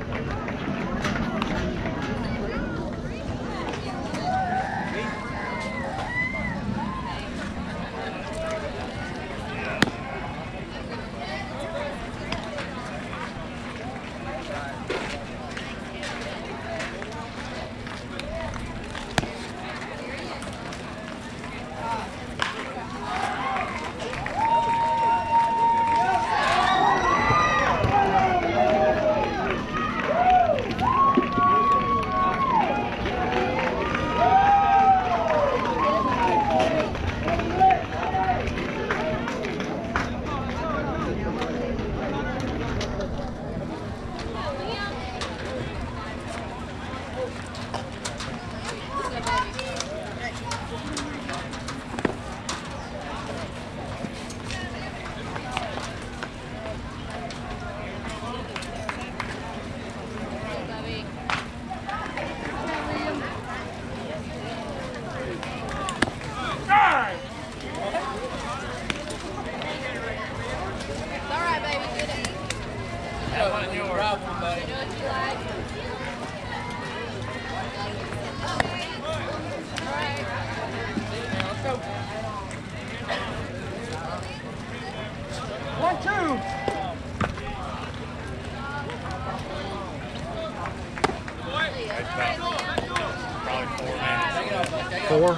Four.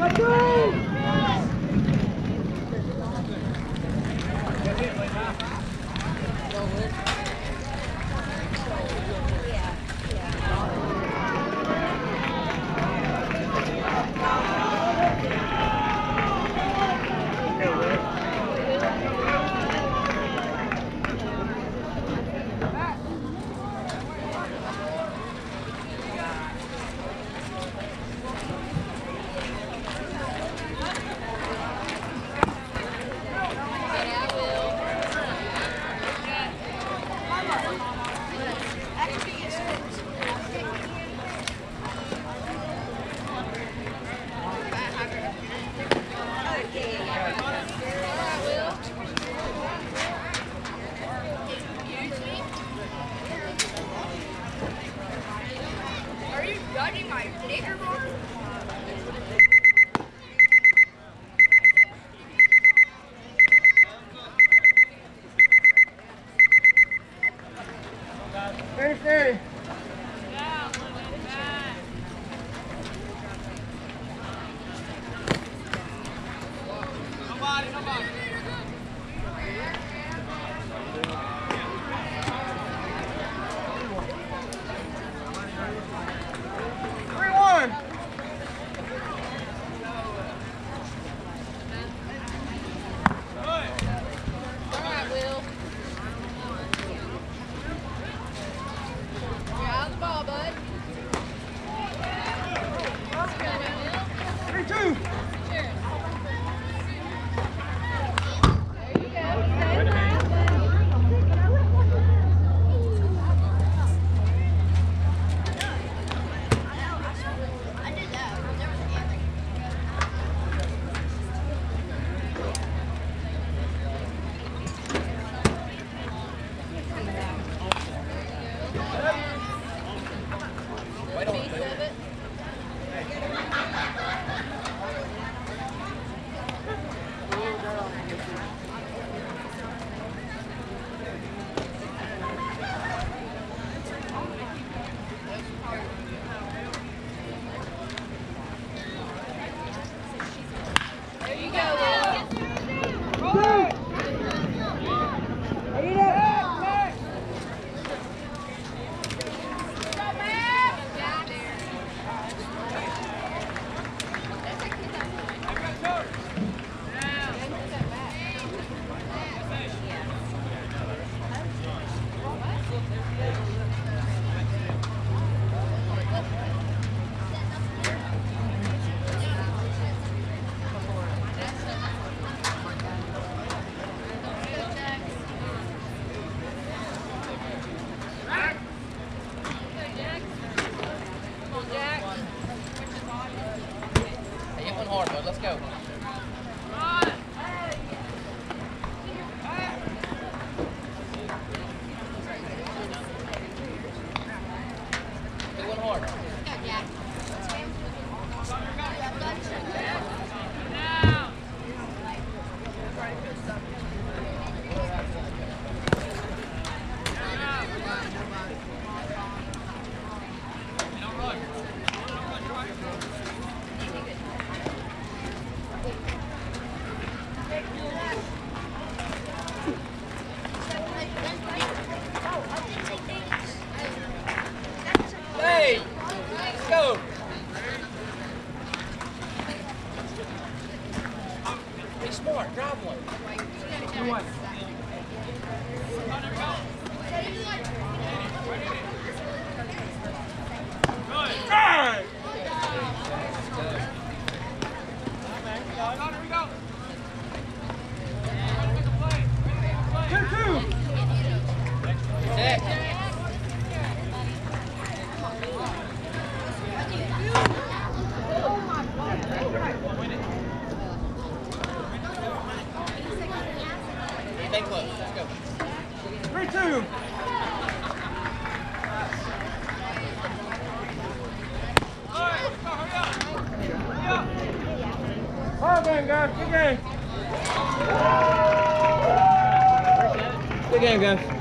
Good game, guys.